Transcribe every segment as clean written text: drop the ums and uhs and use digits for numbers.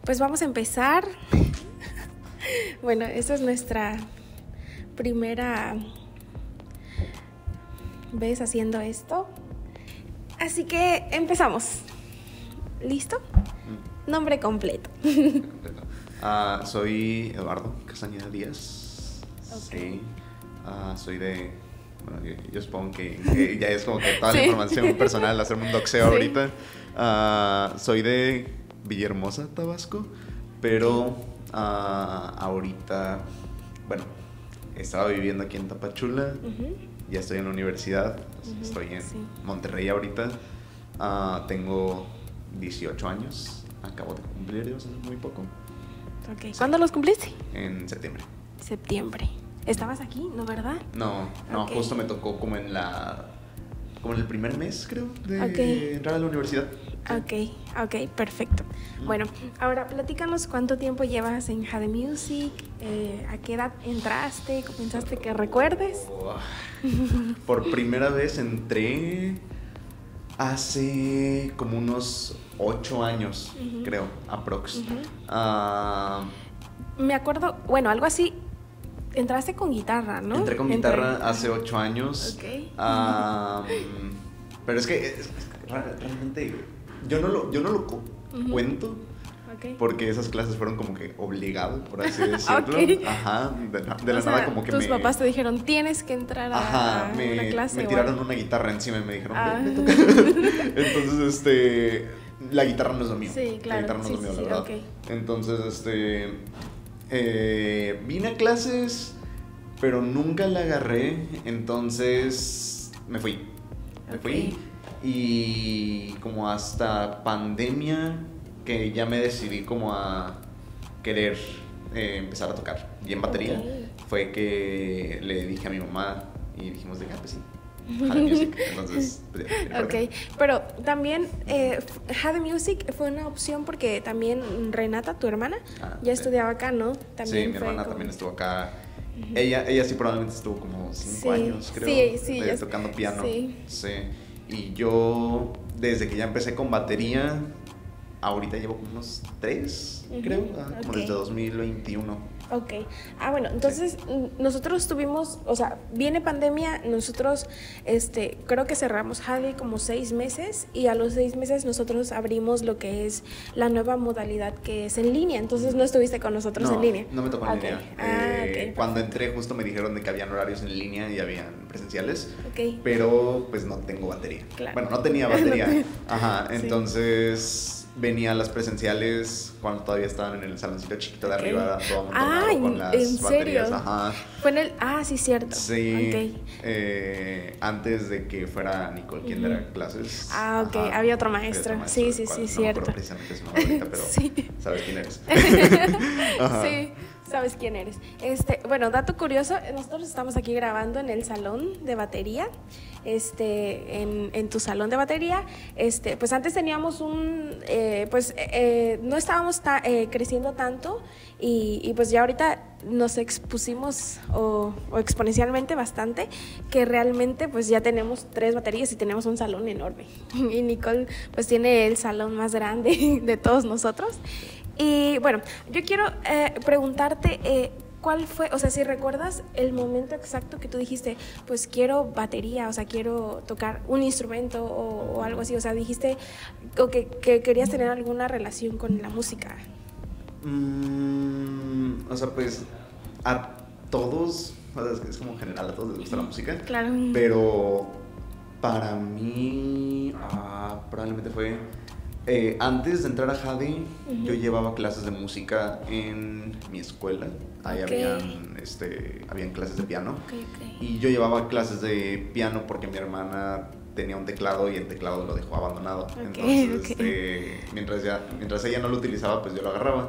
Pues vamos a empezar. Bueno, esta es nuestra primera vez haciendo esto. Así que empezamos. ¿Listo? Nombre completo. Soy Eduardo Castañeda Díaz. Okay. Sí. Soy de... Bueno, yo supongo que ya es como que toda la información personal, hacerme un doxeo ahorita. Soy de Villahermosa, Tabasco, pero ahorita, bueno, estaba viviendo aquí en Tapachula, ya estoy en la universidad, estoy en Monterrey ahorita, tengo 18 años, acabo de cumplir hace muy poco. Okay. ¿Cuándo los cumpliste? En septiembre. Septiembre. ¿Estabas aquí, no, verdad? No, okay. Justo me tocó como en el primer mes, creo, de entrar a la universidad. Ok, perfecto. Bueno, ahora platícanos cuánto tiempo llevas en Jade Music, a qué edad entraste, comenzaste, que recuerdes. Por primera vez entré hace como unos 8 años, creo, aprox. Me acuerdo, bueno, algo así. Entraste con guitarra, ¿no? Entré con guitarra hace 8 años. Okay. Pero es que realmente yo no lo cuento. Okay. Porque esas clases fueron como que obligado, por así decirlo. Ajá, de la nada como que tus papás te dijeron, tienes que entrar a una clase. Me tiraron una guitarra encima y me dijeron, me toca. Entonces, la guitarra no es lo mío. Sí, claro. La guitarra no es lo mío, la verdad. Okay. Entonces, vine a clases, pero nunca la agarré, entonces me fui. Y como hasta pandemia que ya me decidí como a querer empezar a tocar. Y en batería fue que le dije a mi mamá y dijimos de pues sí. Jade Music, entonces pero también Jade Music fue una opción porque también Renata, tu hermana, ya estudiaba acá, ¿no? También sí, mi hermana también estuvo acá. Ella sí probablemente estuvo como 5 años, creo, tocando piano. Sí. Y yo, desde que ya empecé con batería, ahorita llevo como unos 3, creo, como desde 2021. Ok. Bueno, entonces nosotros tuvimos, o sea, viene pandemia, nosotros creo que cerramos Jade como 6 meses y a los 6 meses nosotros abrimos lo que es la nueva modalidad que es en línea, entonces no estuviste con nosotros en línea. No me tocó en línea. Cuando entré justo me dijeron de que habían horarios en línea y habían presenciales, pero pues no tengo batería. Claro. Bueno, no tenía batería. Entonces venía a las presenciales cuando todavía estaban en el saloncito chiquito de arriba, todo amontonado con las ¿en baterías. Serio? Fue en el... sí, cierto. Sí. Antes de que fuera Nicole quien diera clases. Había otro maestro. Sí, cierto. No precisamente su nombre ahorita, pero sabes quién eres. Sí, sabes quién eres. Bueno, dato curioso, nosotros estamos aquí grabando en el salón de batería. En tu salón de batería, pues antes teníamos no estábamos creciendo tanto y pues ya ahorita nos expusimos o exponencialmente bastante, que realmente pues ya tenemos 3 baterías y tenemos un salón enorme y Nicole pues tiene el salón más grande de todos nosotros. Y bueno, yo quiero preguntarte ¿cuál fue, o sea, si recuerdas el momento exacto que tú dijiste, pues quiero batería, o sea, quiero tocar un instrumento o algo así, o sea, dijiste o que querías tener alguna relación con la música? O sea, pues a todos, o sea, es como general, a todos les gusta la música. Claro. Pero para mí probablemente fue... antes de entrar a Jade, yo llevaba clases de música en mi escuela. Ahí habían clases de piano. Y yo llevaba clases de piano porque mi hermana tenía un teclado y el teclado lo dejó abandonado. Entonces, mientras ella no lo utilizaba, pues yo lo agarraba.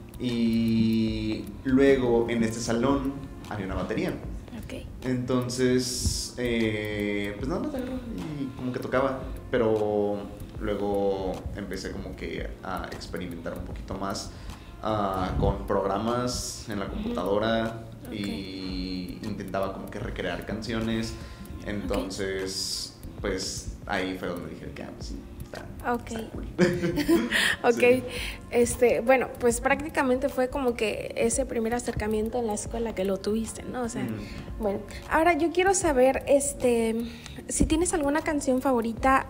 Y luego en este salón había una batería. Entonces, pues nada más agarraba y como que tocaba. Pero luego empecé como que a experimentar un poquito más con programas en la computadora y intentaba como que recrear canciones. Entonces, pues ahí fue donde dije que pues sí, Ok. Está cool. Ok, Sí. bueno, pues prácticamente fue como que ese primer acercamiento en la escuela que lo tuviste, ¿no? O sea, bueno, ahora yo quiero saber, si tienes alguna canción favorita,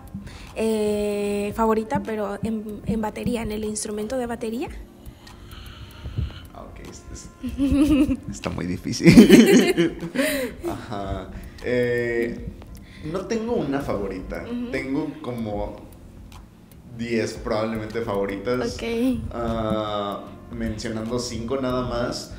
pero en batería, en el instrumento de batería. Ok, está muy difícil. Ajá. No tengo una favorita. Tengo como 10 probablemente favoritas. Ok. Mencionando 5 nada más.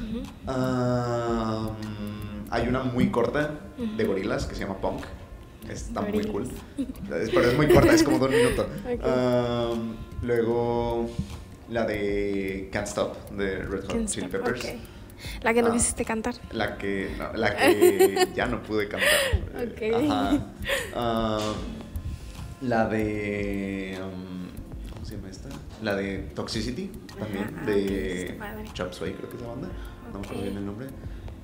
Hay una muy corta de Gorillaz que se llama Punk. Está muy cool. Pero es muy corta, es como de 1 minuto. Okay. Luego la de Can't Stop de Red Hot Chili Peppers. Okay. La que no quisiste cantar. La que ya no pude cantar. Okay. Ajá. La de ¿cómo se llama esta? La de Toxicity también, de Chop Suey, creo que es la banda. No me acuerdo bien el nombre.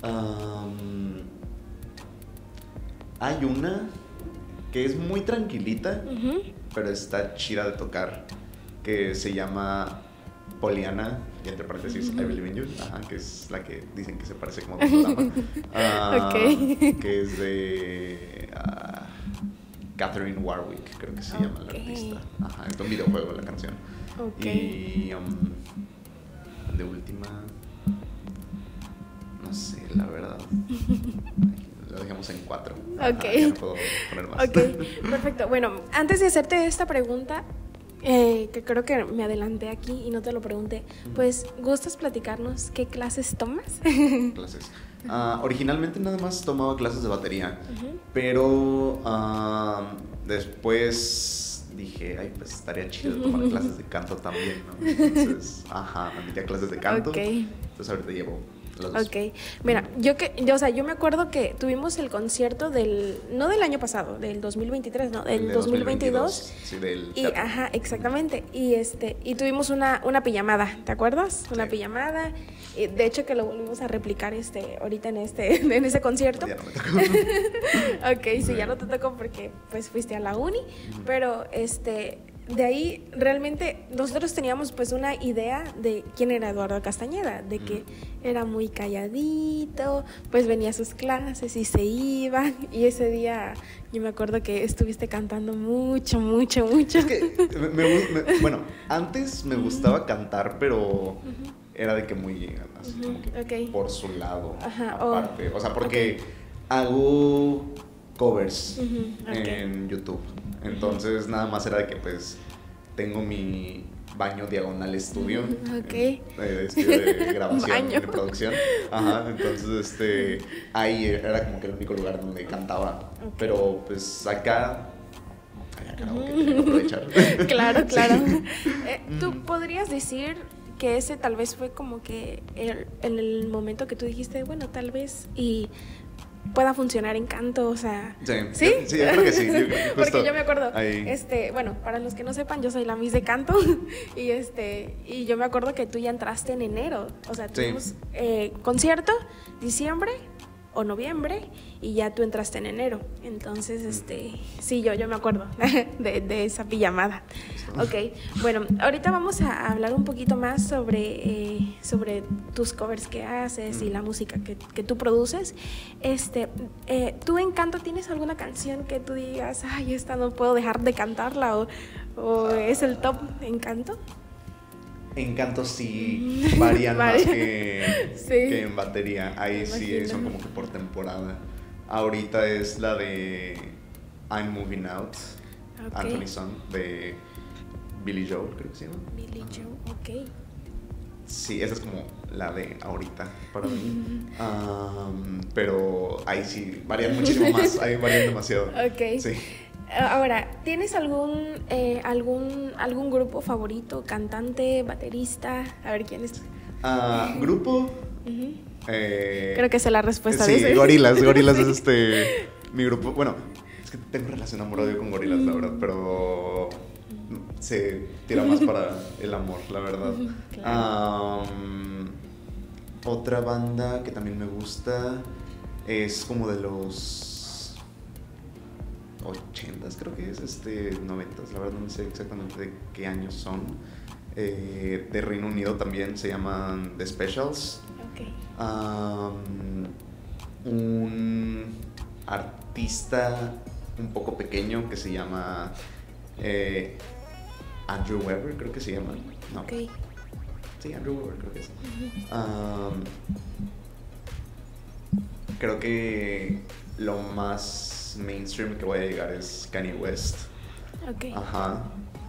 Hay una que es muy tranquilita, pero está chida de tocar, que se llama Pollyanna, y entre paréntesis, I Believe in You, que es la que dicen que se parece como a un programa, que es de Catherine Warwick, creo que se llama la artista. Es un videojuego la canción. Y de última, no sé, la verdad. Lo dejamos en 4. Ya no puedo poner más. Ok, perfecto. Bueno, antes de hacerte esta pregunta, que creo que me adelanté aquí y no te lo pregunté, pues, ¿gustas platicarnos qué clases tomas? Clases. Originalmente nada más tomaba clases de batería, pero después dije, ay, pues estaría chido tomar clases de canto también, ¿no? Entonces, me metí a clases de canto. Entonces ahorita llevo los dos. Ok, mira, yo me acuerdo que tuvimos el concierto no del año pasado, del 2023, no, del 2022. Sí, del teatro. Exactamente. Y tuvimos una pijamada, ¿te acuerdas? Una pijamada. Y de hecho que lo volvimos a replicar ahorita en ese concierto. Ya no me tocó. Ok, sí, ya no te tocó porque pues fuiste a la uni, pero de ahí realmente nosotros teníamos pues una idea de quién era Eduardo Castañeda, de que era muy calladito, pues venía a sus clases y se iba, y ese día yo me acuerdo que estuviste cantando mucho. Es que bueno, antes me gustaba cantar, pero era de que muy así como que por su lado, aparte, o sea, porque hago covers en YouTube. Entonces nada más era de que pues tengo mi baño diagonal estudio, estudio de grabación, de producción. Entonces ahí era como que el único lugar donde cantaba. Pero pues acá que aprovechar. Claro. ¿Tú podrías decir que ese tal vez fue como que el momento que tú dijiste, bueno, tal vez y pueda funcionar en canto, o sea... Sí, yo creo que sí. Porque yo me acuerdo, ahí. Bueno, para los que no sepan, yo soy la Miss de canto y yo me acuerdo que tú ya entraste en enero, o sea, tuvimos concierto, diciembre o noviembre, y ya tú entraste en enero. Entonces, sí, yo me acuerdo de esa pijamada. Ok, bueno, ahorita vamos a hablar un poquito más sobre tus covers que haces y la música que tú produces. ¿Tú en canto tienes alguna canción que tú digas, ay, esta no puedo dejar de cantarla, o es el top en canto? En canto sí varían más que en batería. Ahí sí son como que por temporada. Ahorita es la de I'm Moving Out, Anthony Song, de Billy Joel, creo que se llama. Billy Joel, ok. Sí, esa es como la de ahorita para mí. Pero ahí sí varían muchísimo más, ahí varían demasiado. Ok. Sí. Ahora, ¿tienes algún grupo favorito, cantante, baterista? A ver, ¿quién es? Grupo. Creo que sé la respuesta de ese. Sí, Gorillaz es mi grupo. Bueno, es que tengo relación amor-odio con Gorillaz, la verdad, pero se tira más para el amor, la verdad. Claro. Otra banda que también me gusta es como de los 80s, creo que es, 90s, la verdad no sé exactamente de qué años son. De Reino Unido también se llaman The Specials. Okay. Un artista un poco pequeño que se llama Andrew Weber, creo que se llama. No. Okay. Sí, Andrew Weber creo que es. Creo que lo más mainstream que voy a llegar es Kanye West. Okay. Ajá.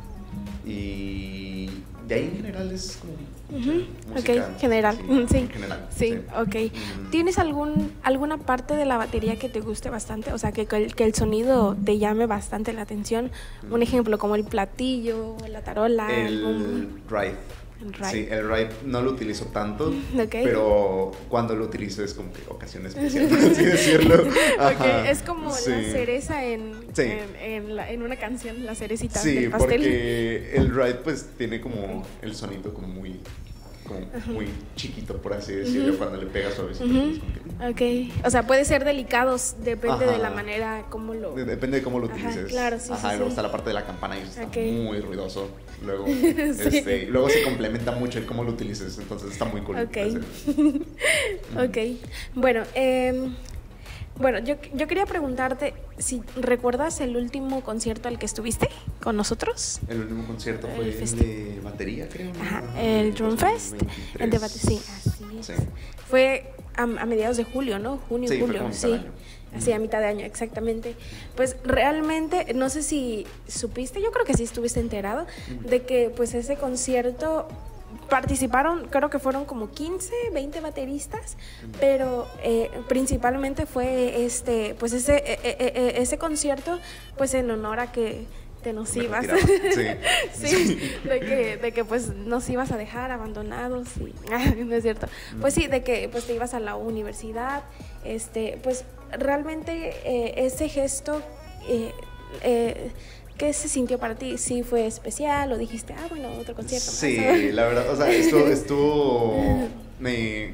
Y de ahí en general es como música, ok, general, sí. En general, sí, ok. ¿Tienes alguna parte de la batería que te guste bastante? O sea, que el sonido te llame bastante la atención. Un ejemplo, como el platillo, la tarola. El ride. Sí, el ride no lo utilizo tanto, okay. Pero cuando lo utilizo es como que ocasión especial, por así decirlo. Okay. Es como sí. la cereza en una canción, la cerecita del pastel. Sí, porque el ride pues tiene como el sonido como muy chiquito, por así decirlo, cuando le pegas suavecito. Ok, o sea, puede ser delicados, depende de la manera como lo... Depende de cómo lo utilices. Claro, sí, y luego está la parte de la campana y está muy ruidoso. Luego, luego se complementa mucho el cómo lo utilices, entonces está muy cool. Ok, bueno, yo quería preguntarte si recuerdas el último concierto al que estuviste con nosotros. El último concierto fue el de batería, creo. El Drum Fest. El de batería, sí, así es. Sí. Fue a mediados de julio, ¿no? Junio, julio, sí. Así a mitad de año, exactamente. Pues realmente, no sé si supiste, yo creo que sí estuviste enterado, de que pues ese concierto participaron, creo que fueron como 15, 20 bateristas, pero principalmente fue ese concierto pues en honor a que te nos ibas. Sí, de que pues nos ibas a dejar abandonados y no es cierto. Pues sí, de que pues te ibas a la universidad, pues realmente ese gesto ¿qué se sintió para ti? ¿Sí fue especial o dijiste, bueno, otro concierto? Sí, más? La verdad, o sea, estuvo me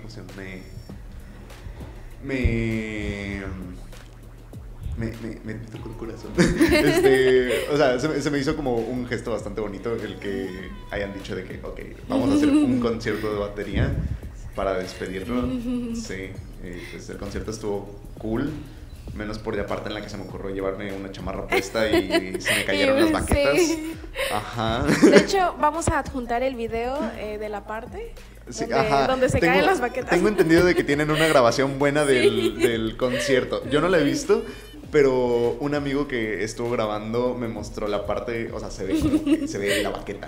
tocó el corazón. O sea, se me hizo como un gesto bastante bonito el que hayan dicho de que, vamos a hacer un concierto de batería para despedirlo. Sí, pues el concierto estuvo cool. Menos por la parte en la que se me ocurrió llevarme una chamarra puesta y se me cayeron las baquetas. Sí. Ajá. De hecho, vamos a adjuntar el video de la parte donde se caen las baquetas. Tengo entendido de que tienen una grabación buena del concierto. Yo no la he visto, pero un amigo que estuvo grabando me mostró la parte, o sea, se ve la baqueta.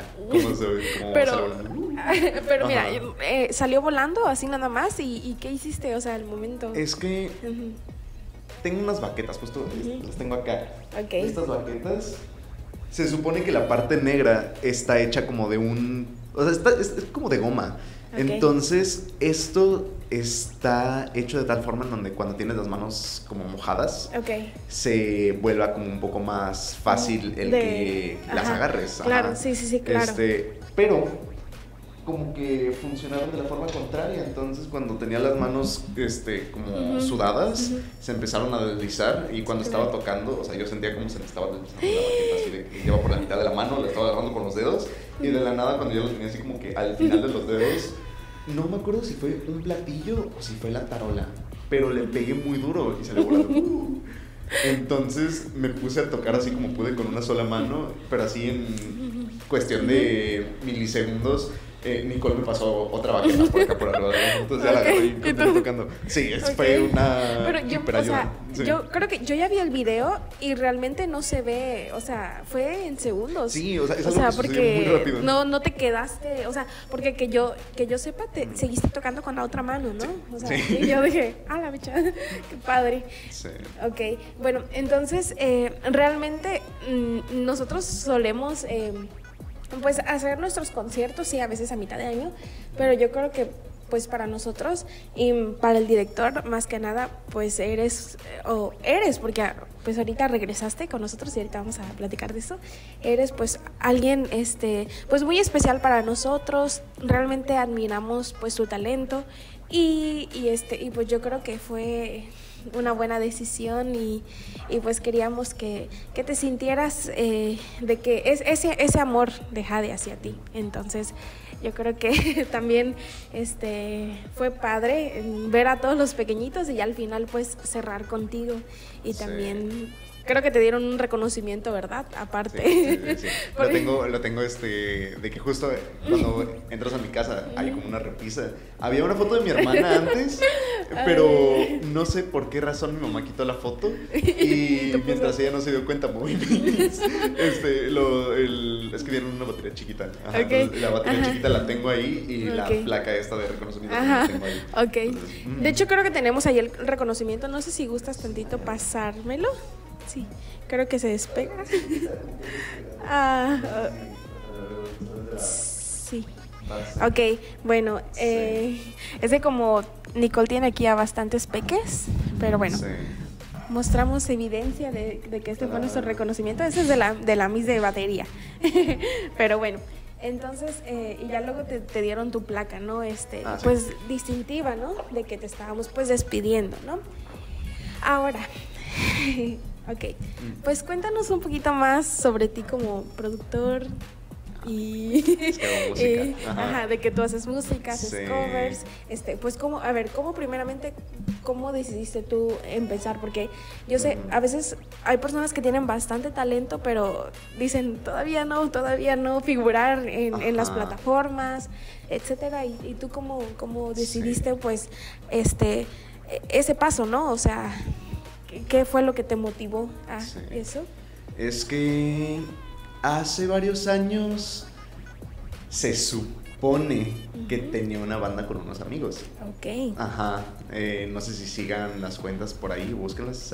Pero mira, salió volando así nada más. ¿Y qué hiciste? O sea, al momento. Es que tengo unas baquetas, justo las tengo acá. Okay. Estas baquetas, se supone que la parte negra está hecha como de o sea, es como de goma. Okay. Entonces, esto está hecho de tal forma en donde cuando tienes las manos como mojadas, se vuelva como un poco más fácil que las agarres. Claro, sí, claro. Pero como que funcionaron de la forma contraria, entonces cuando tenía las manos como sudadas, se empezaron a deslizar y cuando estaba tocando, o sea, yo sentía como se me estaba deslizando la baqueta, así de que lleva por la mitad de la mano, la estaba agarrando con los dedos y de la nada cuando yo lo tenía así como que al final de los dedos, no me acuerdo si fue un platillo o si fue la tarola, pero le pegué muy duro y se le voló. Entonces me puse a tocar así como pude con una sola mano, pero así en cuestión de milisegundos. Nicole me pasó otra baqueta por acá por arriba, entonces ya la agarré y continué tocando. Sí, fue una pero yo creo que yo ya vi el video y realmente no se ve, o sea, fue en segundos. Sí, o sea, es algo que sucedió muy rápido. No te quedaste, o sea, porque que yo sepa, te seguiste tocando con la otra mano, ¿no? O sea, y yo dije, la bicha, qué padre. Sí. Ok, bueno, entonces, realmente nosotros solemos pues hacer nuestros conciertos, sí, a veces a mitad de año, pero yo creo que pues para nosotros y para el director más que nada pues eres, porque pues ahorita regresaste con nosotros y ahorita vamos a platicar de eso, eres pues alguien pues muy especial para nosotros, realmente admiramos pues tu talento y pues yo creo que fue una buena decisión y pues queríamos que te sintieras de que es ese amor de Jade hacia ti. Entonces yo creo que también fue padre ver a todos los pequeñitos y ya al final pues cerrar contigo y sí. También creo que te dieron un reconocimiento, ¿verdad? Aparte. Sí. Lo tengo de que justo cuando entras a mi casa hay como una repisa. Había una foto de mi hermana antes, pero no sé por qué razón mi mamá quitó la foto y mientras ella no se dio cuenta, es que dieron una batería chiquita. Ajá, okay. Entonces, la batería chiquita la tengo ahí y la placa esta de reconocimiento la tengo ahí. Ok. Entonces, de hecho creo que tenemos ahí el reconocimiento. No sé si gustas tantito pasármelo. Sí, creo que se despega. Sí. Ok, bueno, es de como Nicole tiene aquí a bastantes peques, pero bueno, sí. Mostramos evidencia de que este fue nuestro reconocimiento. Ese es de la Miss de batería. Pero bueno, entonces, y ya luego te dieron tu placa, ¿no? Pues distintiva, ¿no? De que te estábamos pues despidiendo, ¿no? Ahora... Ok, pues cuéntanos un poquito más sobre ti como productor y de que tú haces música, haces covers, pues cómo primeramente cómo decidiste tú empezar, porque yo sé, a veces hay personas que tienen bastante talento, pero dicen todavía no figurar en las plataformas, etcétera, y tú cómo decidiste pues ese paso, ¿no? O sea, ¿qué fue lo que te motivó a eso? Es que hace varios años se supone que tenía una banda con unos amigos. Ok. Ajá. No sé si sigan las cuentas por ahí, búsquenlas.